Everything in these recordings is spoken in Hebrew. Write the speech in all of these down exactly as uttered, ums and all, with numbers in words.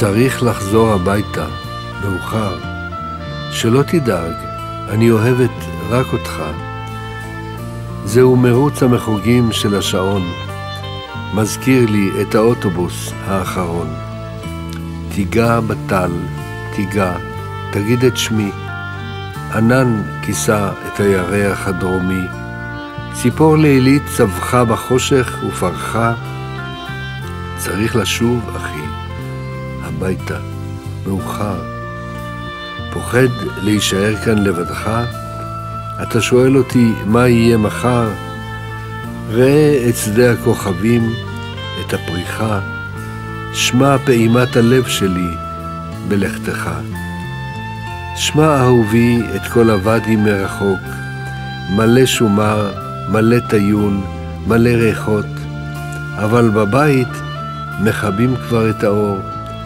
צריך לחזור הביתה, מאוחר. שלא תדאג, אני אוהבת רק אותך. זהו מרוץ המחוגים של השעון, מזכיר לי את האוטובוס האחרון. תיגע בטל, תיגע, תגיד את שמי. ענן כיסה את הירח הדרומי, ציפור לילית צבחה בחושך ופרחה. צריך לשוב, אחי, הביתה, מאוחר. פוחד להישאר כאן לבדך? אתה שואל אותי מה יהיה מחר? ראה את שדה הכוכבים, את הפריחה, שמע פעימת הלב שלי בלכתך. שמע אהובי את כל הוואדי מרחוק, מלא שומר, מלא טיון, מלא ריחות, אבל בבית מכבים כבר את האור.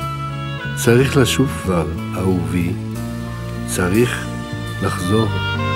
צריך לשוב כבר, אהובי, צריך לחזור.